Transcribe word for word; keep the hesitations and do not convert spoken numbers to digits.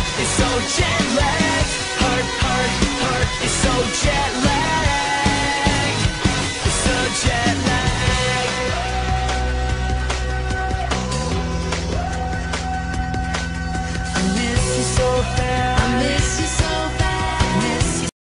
It's so jet lagged. Heart, heart, heart is so jet lagged. It's so jet lagged. I miss you so bad. I miss you